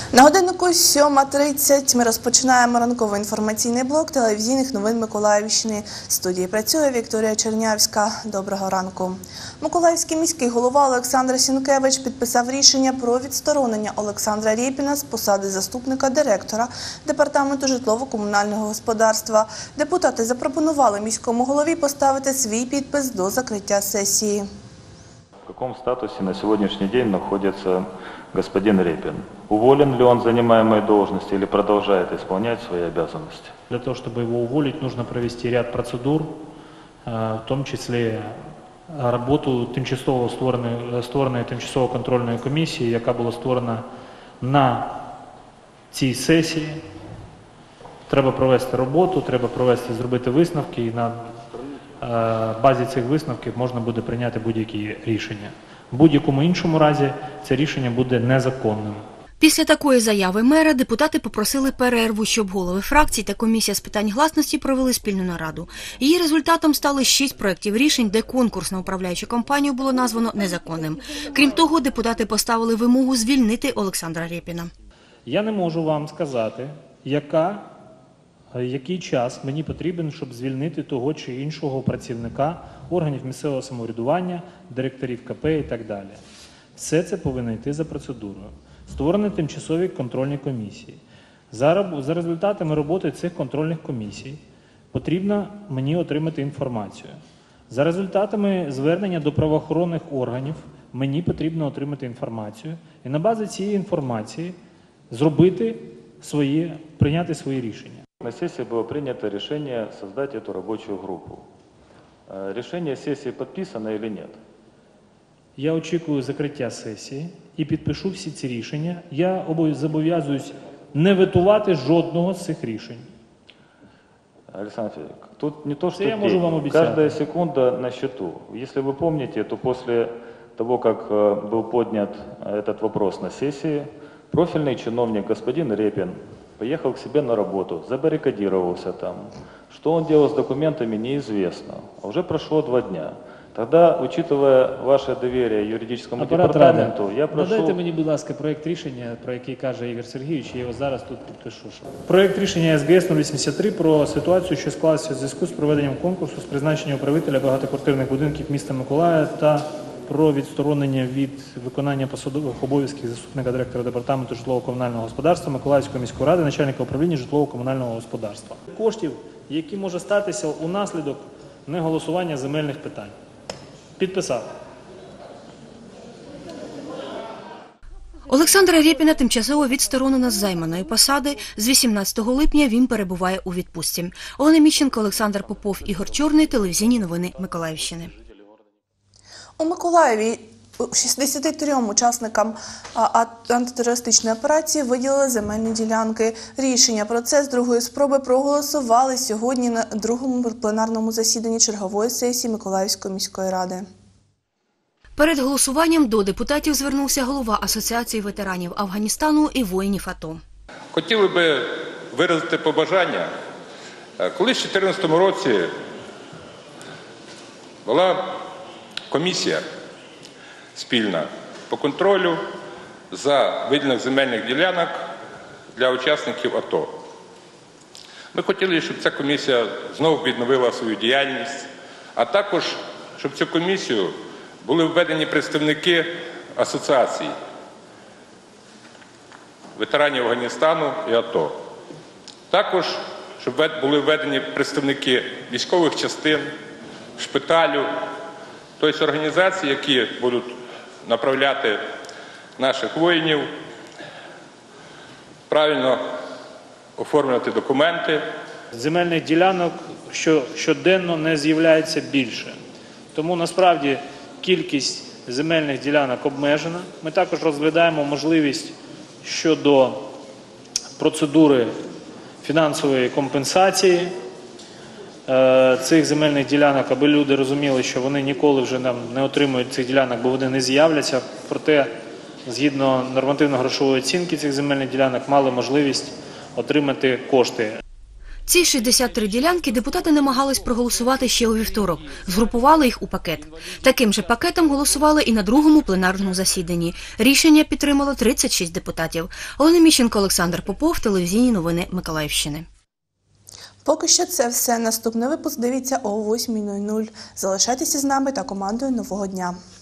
На годиннику 7:30 ми розпочинаємо ранковий інформаційний блок телевізійних новин Миколаївщини. В студії працює Вікторія Чернявська. Доброго ранку. Миколаївський міський голова Олександр Сінкевич підписав рішення про відсторонення Олександра Рєпіна з посади заступника директора Департаменту житлово-комунального господарства. Депутати запропонували міському голові поставити свій підпис до закриття сесії. В каком статусе на сегодняшний день находится господин Репин? Уволен ли он с занимаемой должности или продолжает исполнять свои обязанности? Для того, чтобы его уволить, нужно провести ряд процедур, в том числе работу створеної тимчасово контрольної комісії, яка була створена на цій сесії. Треба провести роботу, треба зробити висновки, і на базі цих висновків можна буде прийняти будь-які рішення. В будь-якому іншому разі це рішення буде незаконним. Після такої заяви мера депутати попросили перерву, щоб голови фракцій та комісія з питань гласності провели спільну нараду. Її результатом стали 6 проєктів рішень, де конкурс на управляючу компанію було названо незаконним. Крім того, депутати поставили вимогу звільнити Олександра Рєпіна. Я не можу вам сказати, який час мені потрібен, щоб звільнити того чи іншого працівника органів місцевого самоврядування, директорів КП і так далі. Все це повинно йти за процедурою. Створені тимчасові контрольні комісії. За результатами роботи цих контрольних комісій потрібно мені отримати інформацію. За результатами звернення до правоохоронних органів мені потрібно отримати інформацію і на базі цієї інформації прийняти свої рішення. На сессии было принято решение создать эту рабочую группу. Решение сессии подписано или нет? Я очікую закриття сесії і підпишу всі ці рішення. Я зобов'язуюсь не ветувати жодного з цих рішень. Александр Федорович, тут не то, что я можу вам обіцяти. Каждая секунда на счету. Если вы помните, то после того, как был поднят этот вопрос на сессии, профильный чиновник господин Репин поехал к себе на работу, забаррикадировался там. Что он делал с документами, неизвестно. А уже прошло 2 дня. Тогда, учитывая ваше доверие юридическому департаменту, я прошу... Надайте мені, будь ласка, проєкт рішення, про який каже Ігор Сергійович, я його зараз тут підпишу. Проєкт рішення СГС 083 про ситуацію, що склалася в зв'язку з проведенням конкурсу з призначення управителя багатоквартирних будинків міста Миколаєва та про відсторонення від виконання посадових обов'язків заступника директора Департаменту житлово-комунального господарства Миколаївської міської ради, начальника управління житлово-комунального господарства. Коштів, які може статися унаслідок неголосування земельних питань. Підписав. Олександра Рєпіна тимчасово відсторонено з займаної посади. З 18 липня він перебуває у відпустці. Олена Міщенко, Олександр Попов, Ігор Чорний. Телевізійні новини Миколаївщини. У Миколаєві 63 учасникам антитерористичної операції виділили земельні ділянки. Рішення про це з другої спроби проголосували сьогодні на другому пленарному засіданні чергової сесії Миколаївської міської ради. Перед голосуванням до депутатів звернувся голова Асоціації ветеранів Афганістану і воїнів АТО. Хотіли би виразити побажання. Коли в 2014 році була комісія спільна по контролю за виділених земельних ділянок для учасників АТО. Ми хотіли, щоб ця комісія знову відновила свою діяльність, а також, щоб в цю комісію були введені представники асоціацій ветеранів Афганістану і АТО. Також, щоб були введені представники військових частин, шпиталю, тобто організації, які будуть направляти наших воїнів, правильно оформлювати документи. Земельних ділянок щоденно не з'являється більше. Тому насправді кількість земельних ділянок обмежена. Ми також розглядаємо можливість щодо процедури фінансової компенсації цих земельних ділянок, аби люди розуміли, що вони ніколи вже не отримують цих ділянок, бо вони не з'являться. Проте, згідно нормативно-грошової оцінки цих земельних ділянок, мали можливість отримати кошти. Ці 63 ділянки депутати намагались проголосувати ще у вівторок. Згрупували їх у пакет. Таким же пакетом голосували і на другому пленарному засіданні. Рішення підтримало 36 депутатів. Олена Міщенко, Олександр Попов, телевізійні новини Миколаївщини. Поки що це все. Наступний випуск дивіться о 8:00. Залишайтеся з нами та командою «Нового дня».